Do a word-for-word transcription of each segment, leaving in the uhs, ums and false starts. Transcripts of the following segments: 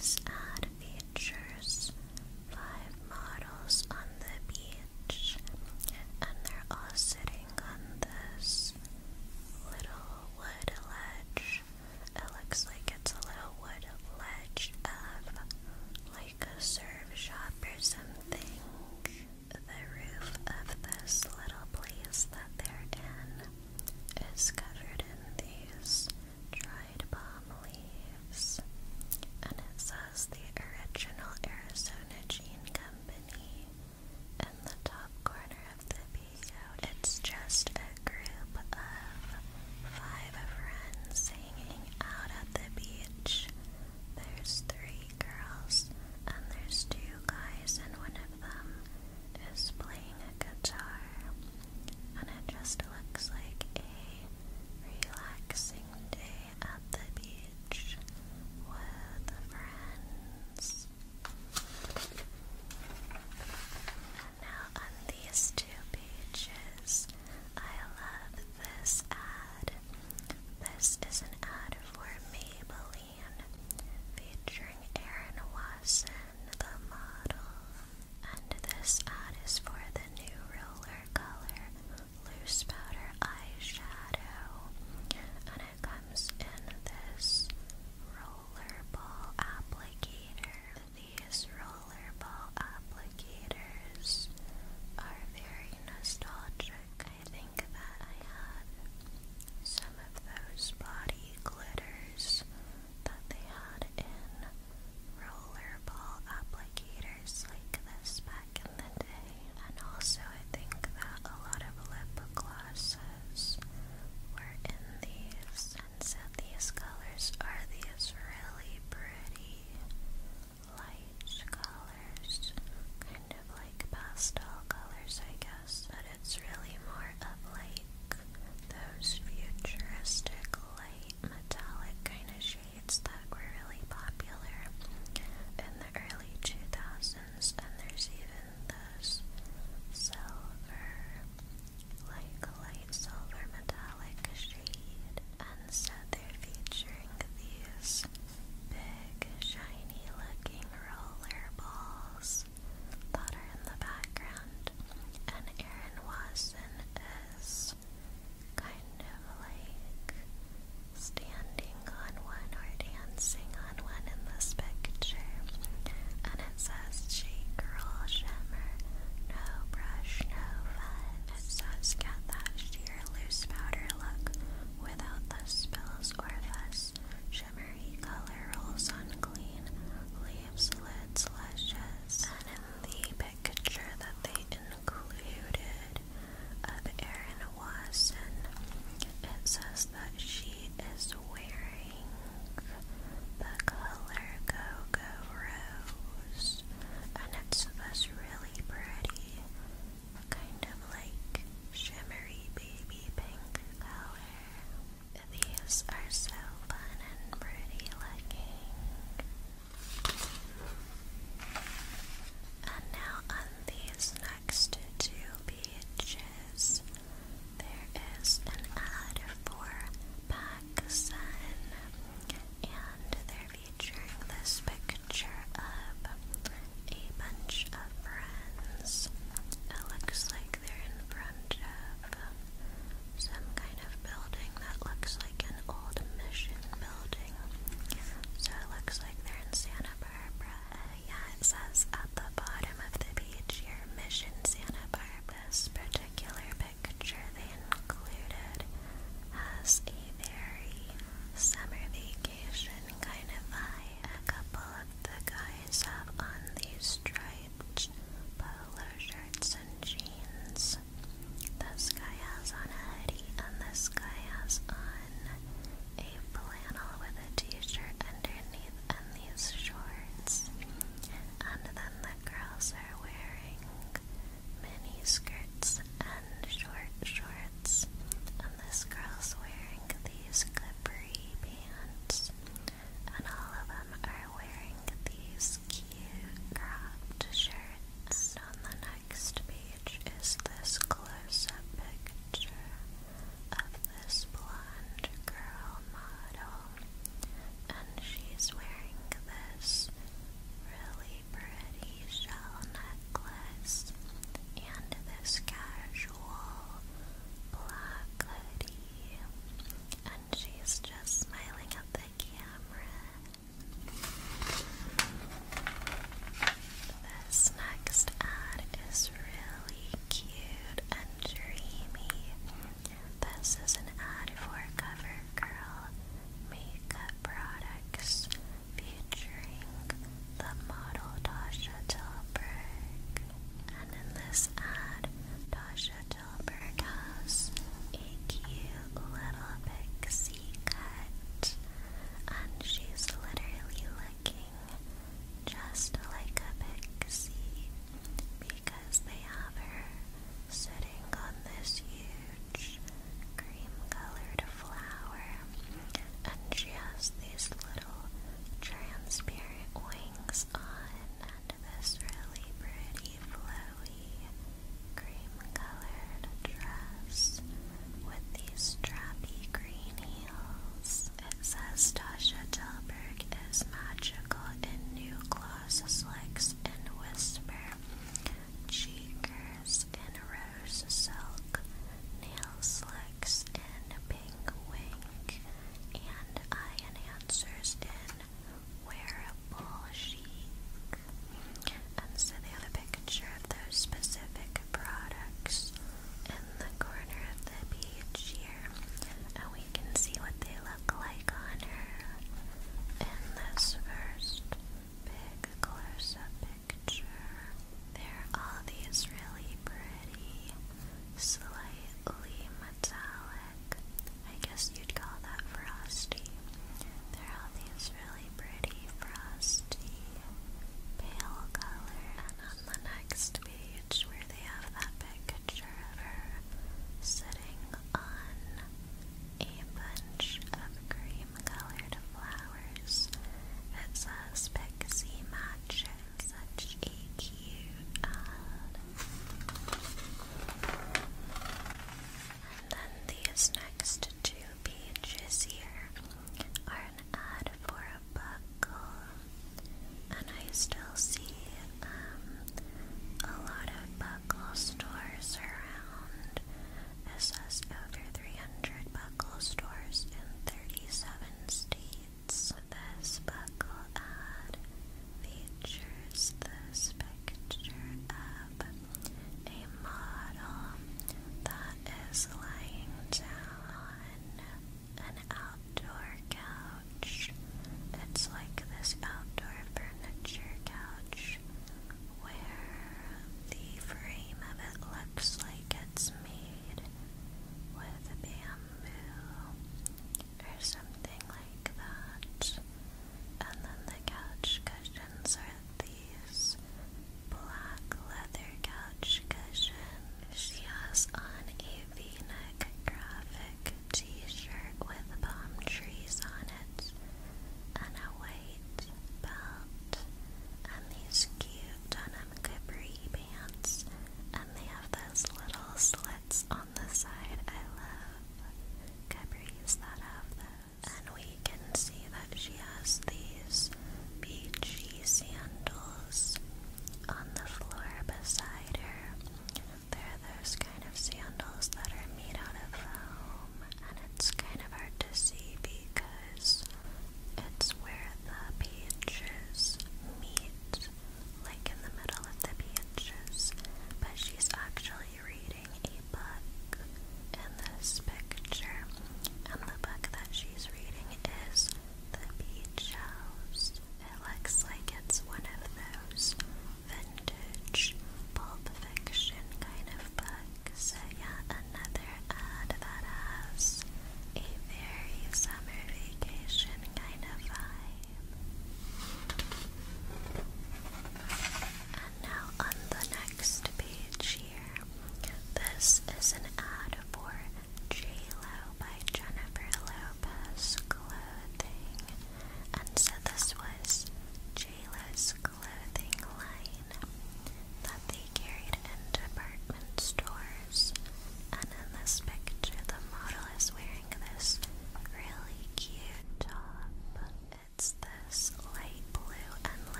This ad features five models on the beach, and they're all sitting on this little wood ledge. It looks like it's a little wood ledge of like a surf shop or something. The roof of this little place that they're in is covered in these dried palm leaves, and it says the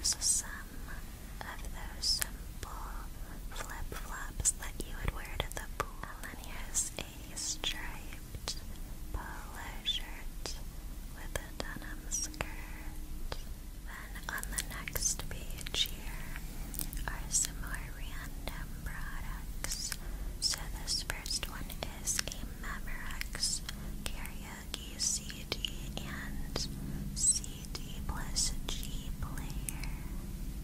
here's some of those simple flip-flops that you would wear to the pool. And then here's a striped polo shirt with a denim skirt. Then on the next page here are some more random products. So this first one is a Memorex karaoke C D and C D plus G player.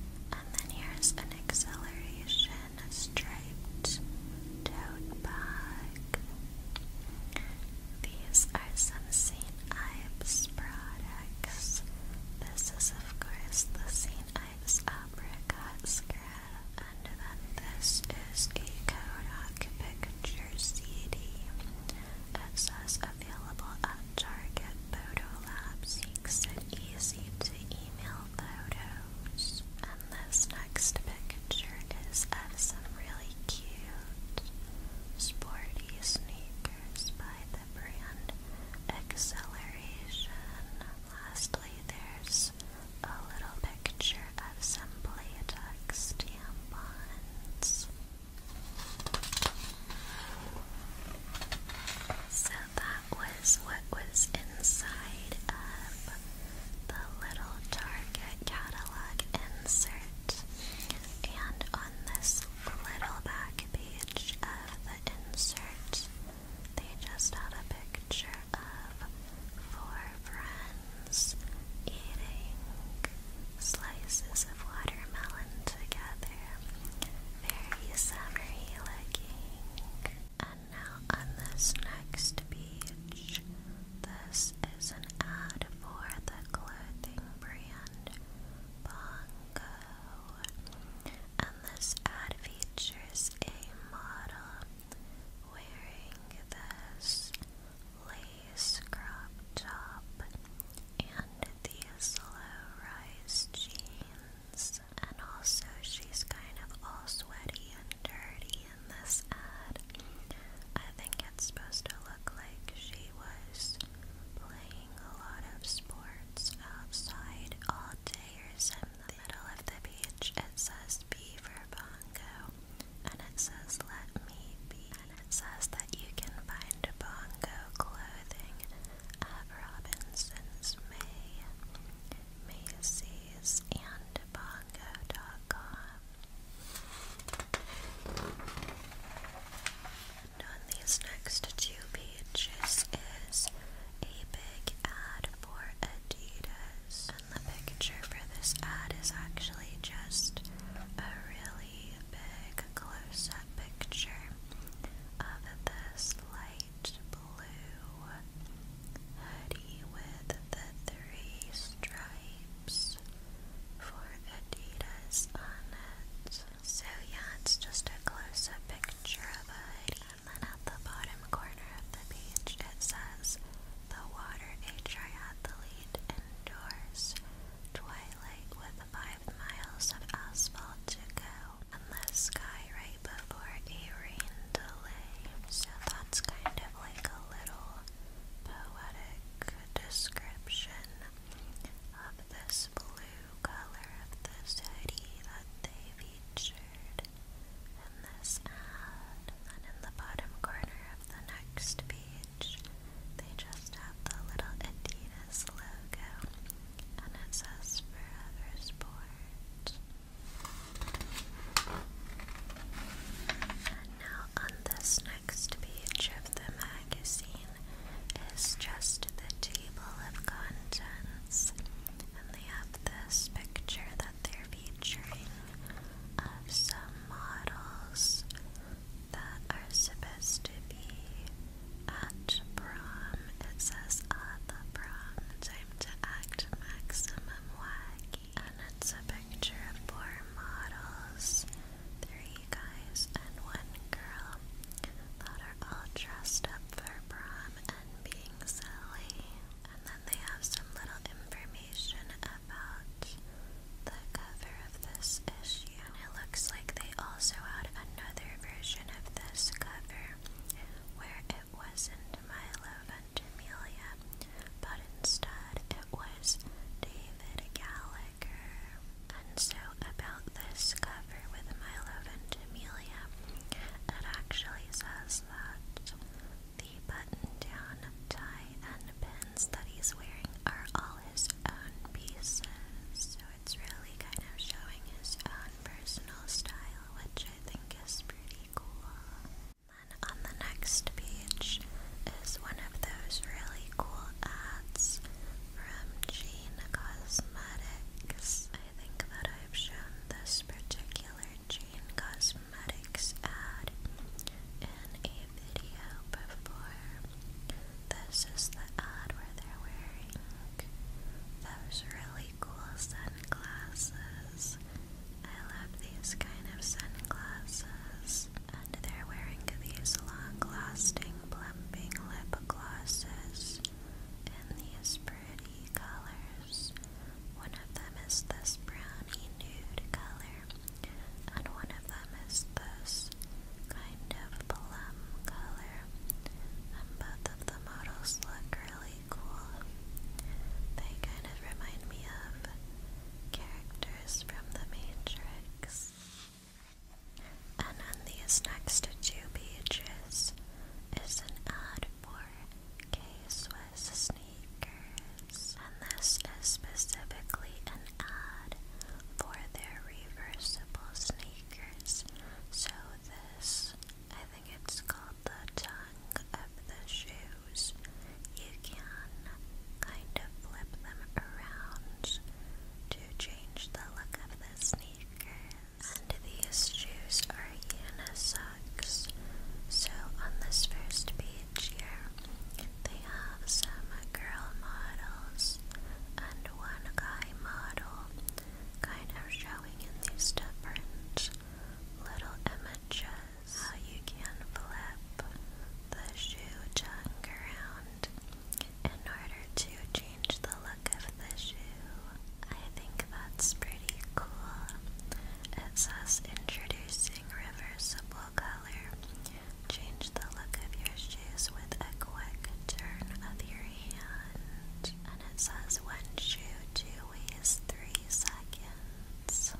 says introducing reversible color. Change the look of your shoes with a quick turn of your hand. And it says one shoe, two ways, three seconds.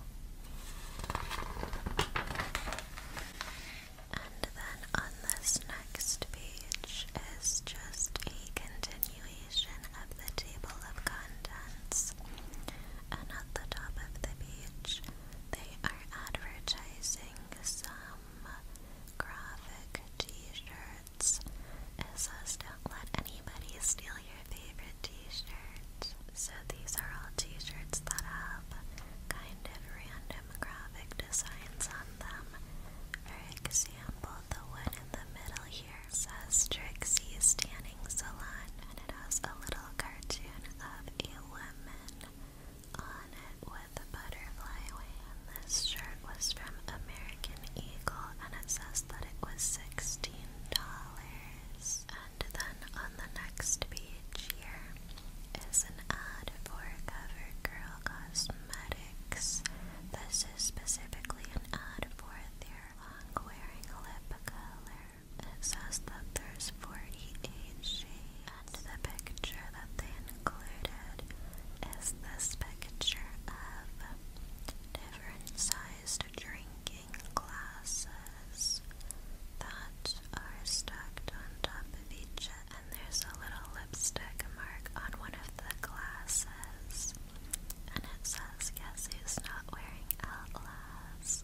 And then on this next page is just a continuation of the table of contents. And at the top of the page, they are advertising some graphic t-shirts. It says, don't let anybody steal your favorite t-shirt. So these are all t-shirts that have kind of random graphic designs on them. For example, the one in the middle here says Trixie's Tanning Salon, and it has a little cartoon of a woman on it with a butterfly wing. This shirt was from American Eagle, and it says that it was sixteen dollars. And then on the next page here is an ad for CoverGirl Cosmetics. This is specifically an ad for their long-wearing lip color. It says that there's forty-eight shades, and the picture that they included is this picture of different sized drinking glasses that are stacked on top of each other, and there's a little lipstick mark on one of the glasses, and it says, guess who's not wearing Outlast.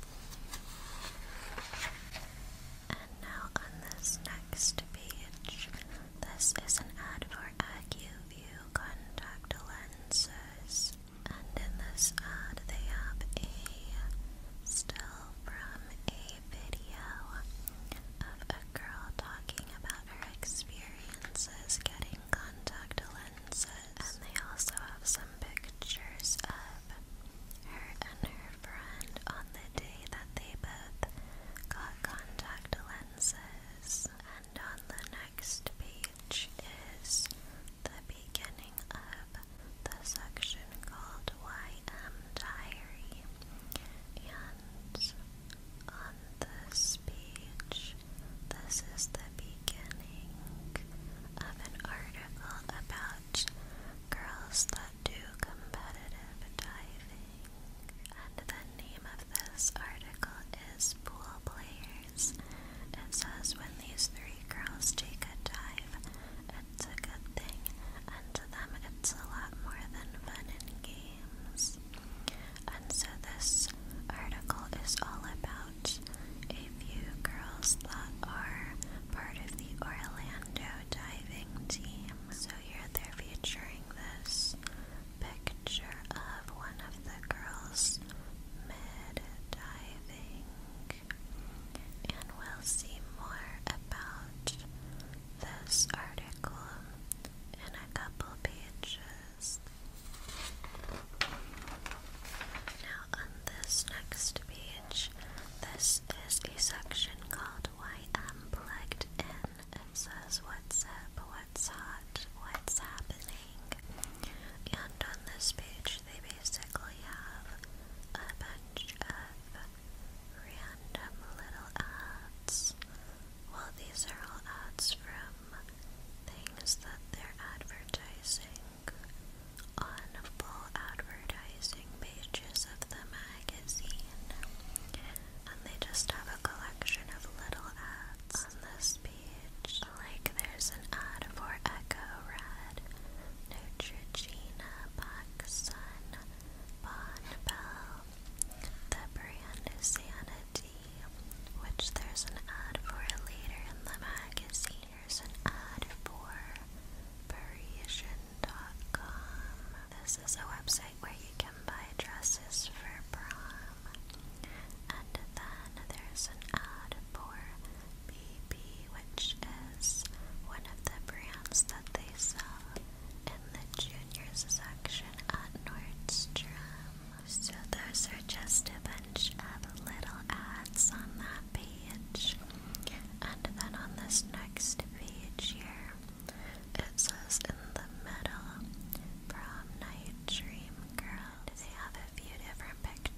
And now on this next page, this is an ad for AccuView contact lenses. And in this ad, they have a still from a video of a girl talking about her experiences getting contact lenses. And they also have some pictures of her and her friend on the day that they both got contact lenses. And on the next page is the beginning of the section called Y M Diary. And on this page, this is the beginning of an article about girls that do competitive diving. And the name of this article is Pool Players. It says when these three girls take a dive, it's a good thing, and to them it's a lot more than fun and games. And so this article is all about a few girls that are part of the Orlando diving team. So here they're featuring this picture of one of the girls mid-diving, and we'll see more about this article in a couple pages. Now on this next page, this is a section called Y M Plugged In. It says what's up, what's hot, what's happening. And on this page, they basically have a bunch of random little ads. Well, these are all ads from things that they're advertising on full advertising pages of the magazine. And they just have a collection of little ads on this page. Like there's an ad for Echo Red, Neutrogena, Sun, Bon Bell, the brand Sanity, which there's an ad for later in the magazine. Here's an ad for Parisian dot com. This is a website where you can buy dresses for prom. And then there's an ad for B B, which is one of the brands that they sell in the juniors section at Nordstrom. So those are just a bunch of little ads on that page. And then on this next page here, it says in the middle, Prom Night Dream Girl. They have a few different pictures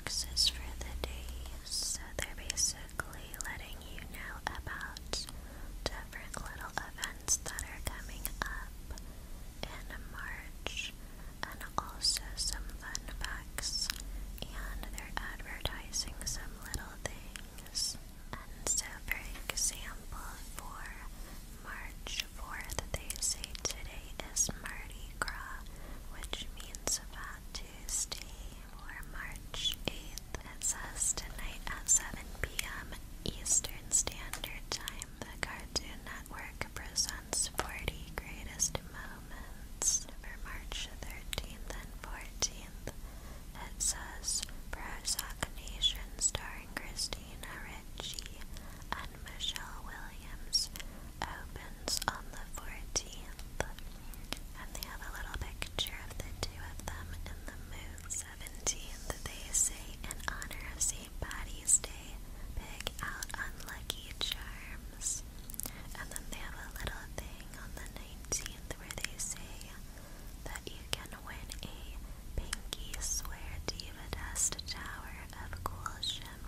boxes for the day. So they're basically letting you know about different little events that are coming up in March, and also some fun facts, and they're advertising some little things. And so, for example, for March fourth, they say today is Mardi Gras, which means Fat Tuesday. For March eighth, it says tonight at seven p m Eastern Standard Time, the Cartoon Network presents forty Greatest Moments. For March thirteenth and fourteenth, it says Prozac Nation starring Christina Ricci and Michelle Williams opens on the fourteenth. And they have a little picture of the two of them in the mood. seventeenth, they say, in honor of Saint Patty's Day, pick out unlucky charms. And then they have a little thing on the nineteenth where they say that you can win a Pinky Swear Diva Dust Tower of Cool Shimmer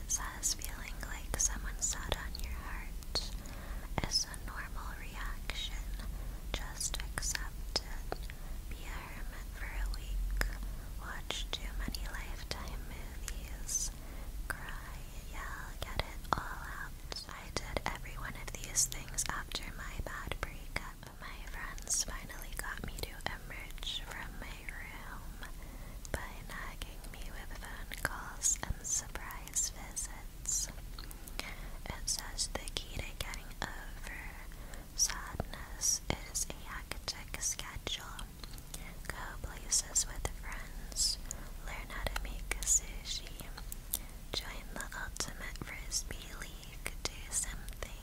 says feeling like someone sat on your heart is a normal reaction. Just accept it. Be a hermit for a week. Watch too many Lifetime movies. Cry, yell, get it all out. I did every one of these things after my bad breakup. My friends finally got me to emerge from my room by nagging me with phone calls and surprise visits. It says the key to getting over sadness is a hectic schedule. Go places with friends. Learn how to make sushi. Join the ultimate frisbee league. Do something.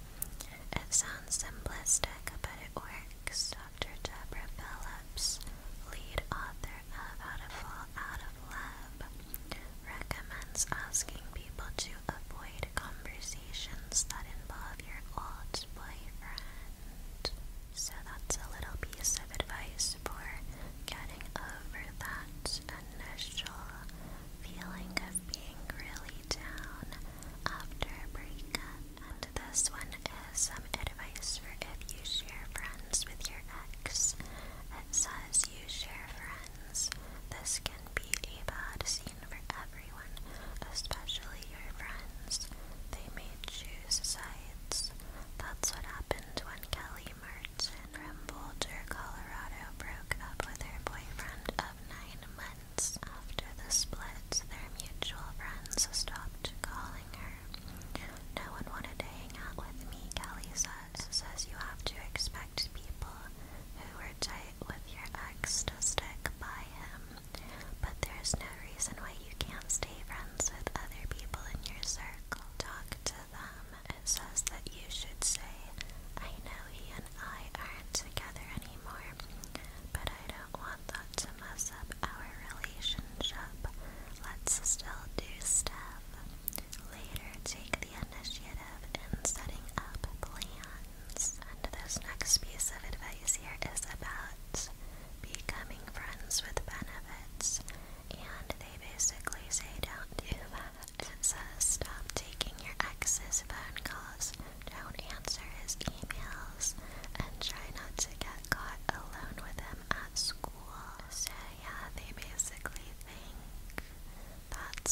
It sounds simplistic, but it works. Doctor Deborah Phillips, lead author of How to Fall Out of Love, recommends asking people to avoid conversations that involve your old boyfriend. So that's a little piece of advice for getting over that initial feeling of being really down after a breakup. And this one is some advice for if you share friends with your ex. It says you share friends. This can be a bad scene for everyone, especially your friends. They may choose sides. That's what happened when Kelly Martin from Boulder, Colorado broke up with her boyfriend of nine months. After the split, their mutual friends stopped calling her. No one wanted to hang out with me, Kelly says. Says you have to expect people who were tight with your ex to stick by him. But there's no reason why you can't stay friends with other people in your circle. Talk to them. It says that you should say, I know he and I aren't together anymore, but I don't want that to mess up our relationship. Let's still do stuff. Later, take the initiative in setting up plans. And this next piece of advice here is about becoming friends with benefits. And they basically say don't do that. It says stop taking your ex's phone calls, don't answer his emails, and try not to get caught alone with him at school. So yeah, they basically think that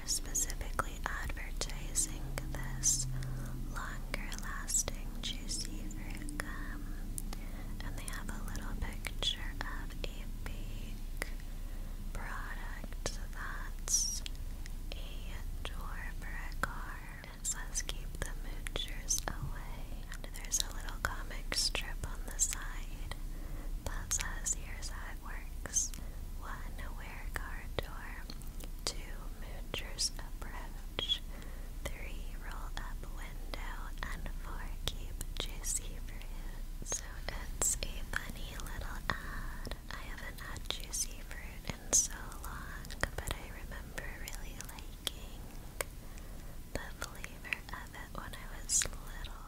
specifically advertising this longer-lasting juicy fruit gum, and they have a little picture of a big product that's a door for a car. It says keep the moochers away, and there's a little comic strip on the side that says here's how it works. One, wear car door. Two, moochers approach. Three, roll up window. And four, keep juicy fruit. So it's a funny little ad. I haven't had juicy fruit in so long, but I remember really liking the flavor of it when I was little.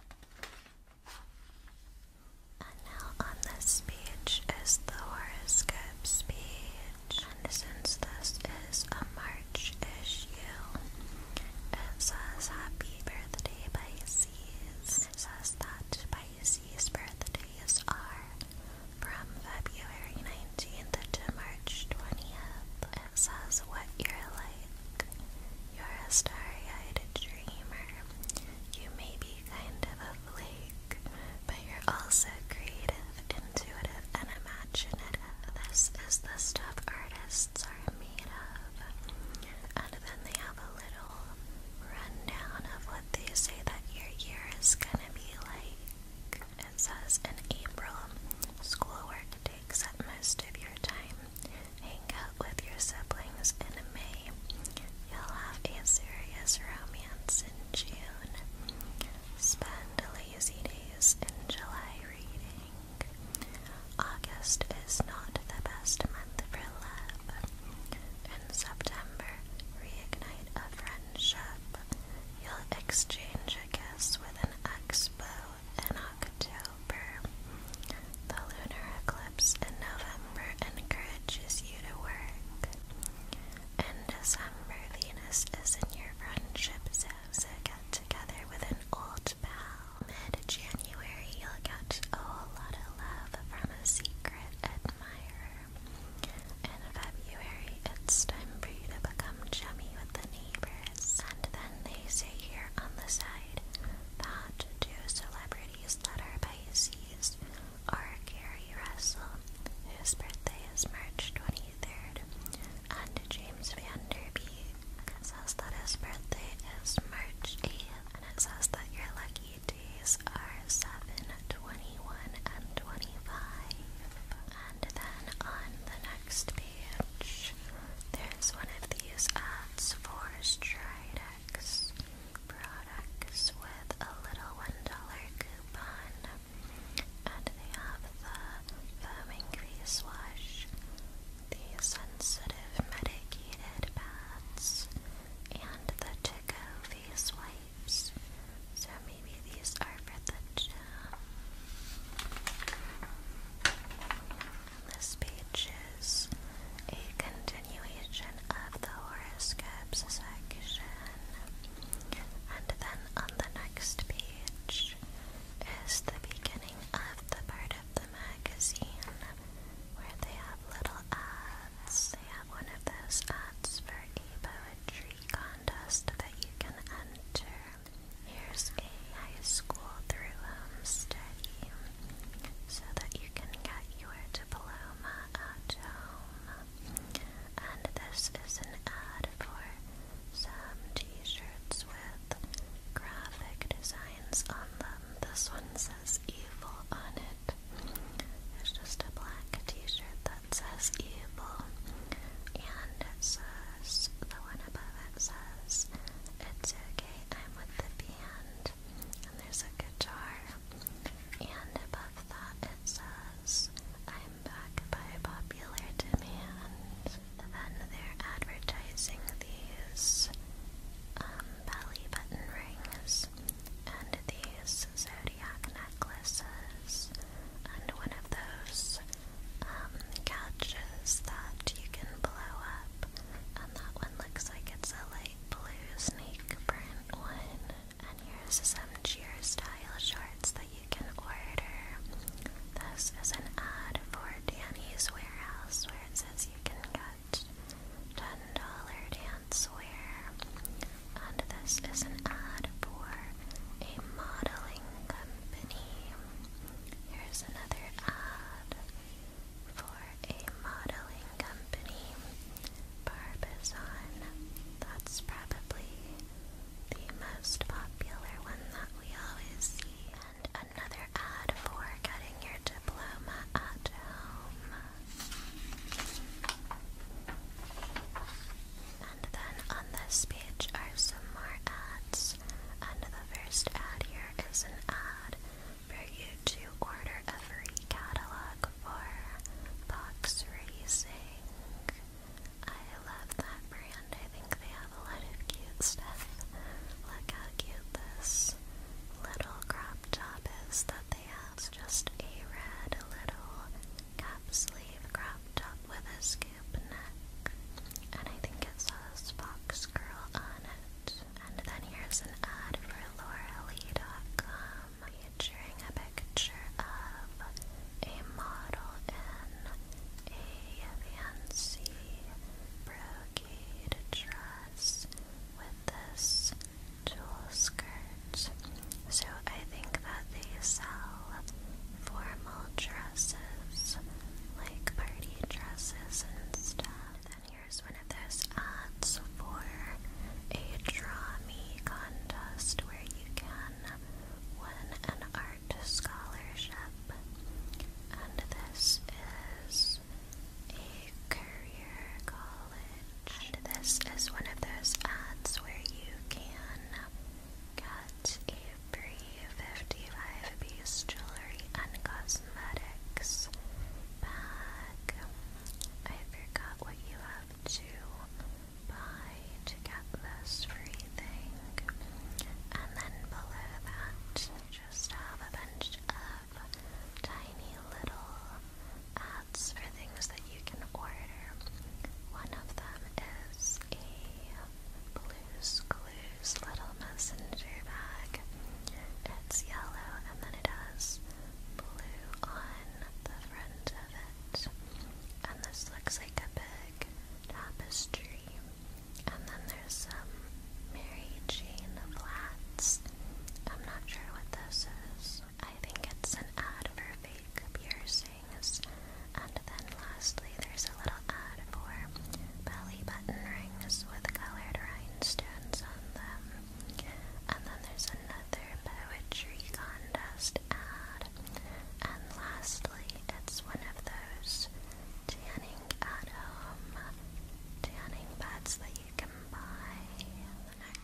And now on this page is the horoscopes page. And since this is a March issue, it says happy birthday Pisces. It says that Pisces birthdays are from February nineteenth to March twentieth. It says what you're like. You're a starry-eyed dreamer. You may be kind of a flake, but you're also creative, intuitive, and imaginative. This is the stuff artists are made of. And then they have a little rundown of what they say that your year is gonna be like. It says in April, schoolwork takes up most of your time. Hang out with your siblings in May. You'll have a serious romance in June. Spend lazy days in July reading. August is not the best month for love. In September, reignite a friendship. You'll exchange a kiss with an expo in October. The lunar eclipse in November encourages you to work. In December, Venus is in your friendship zone, so get together with an old pal. Mid-January, you'll get a whole lot of love from a secret admirer. In February, it's time for you to become chummy with the neighbors. And then they say here on the side that two celebrities that are Pisces are Gary Russell, whose birthday is March twenty-third, and James Van Der Beek. It says that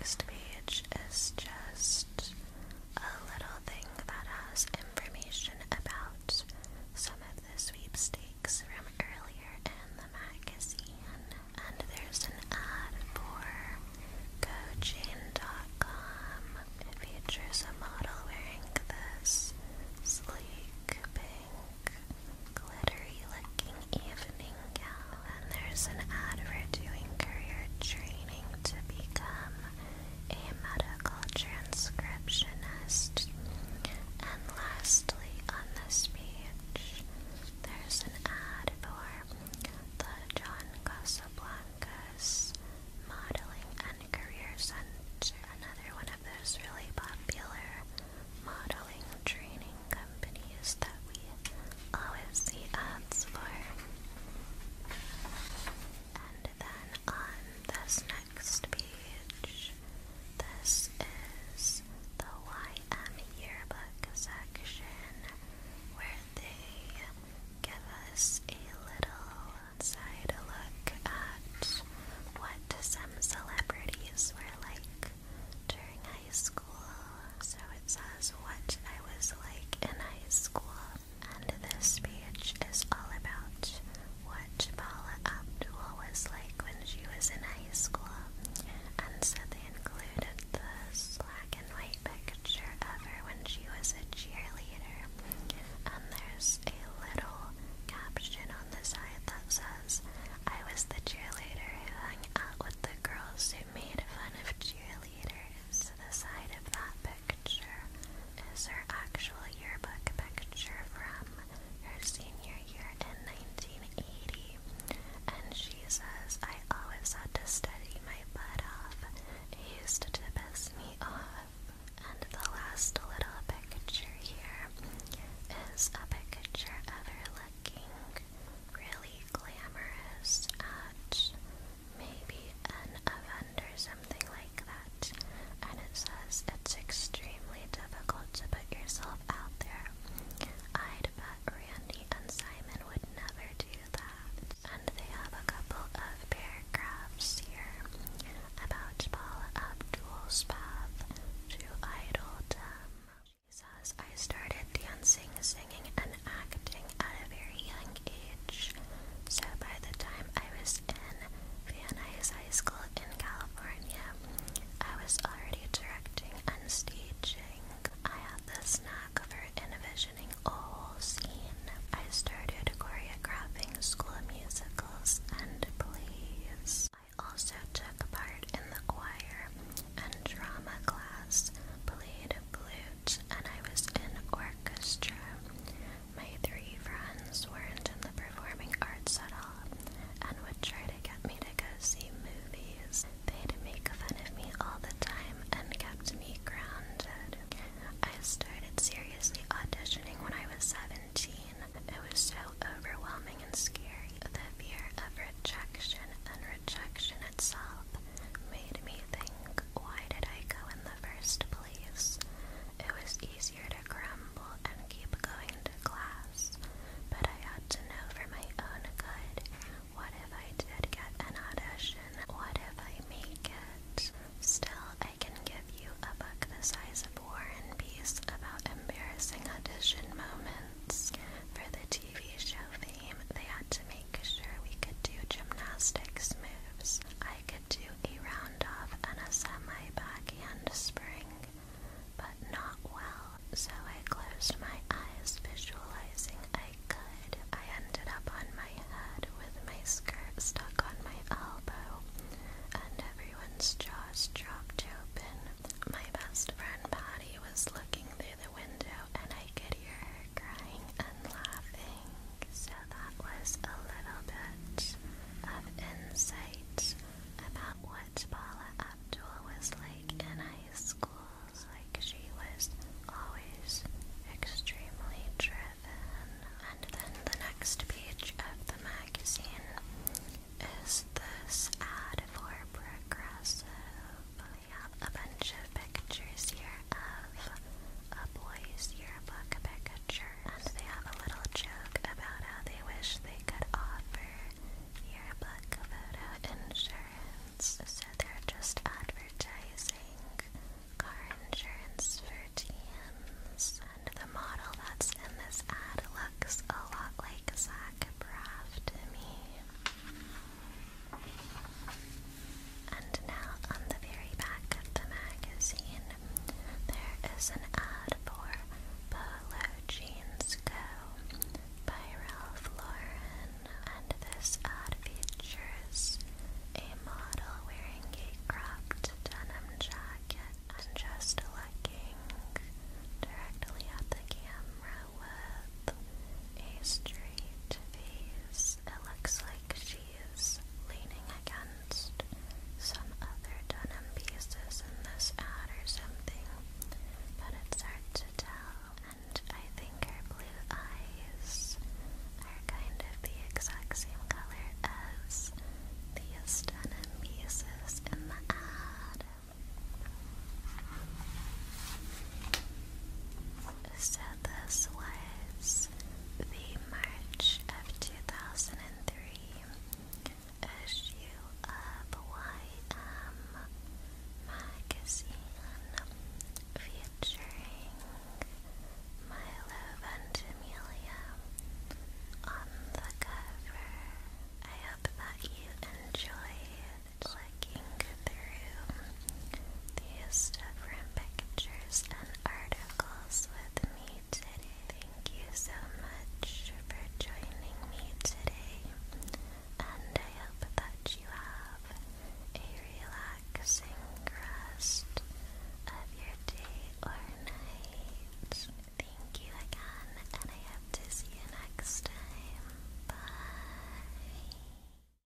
next page is just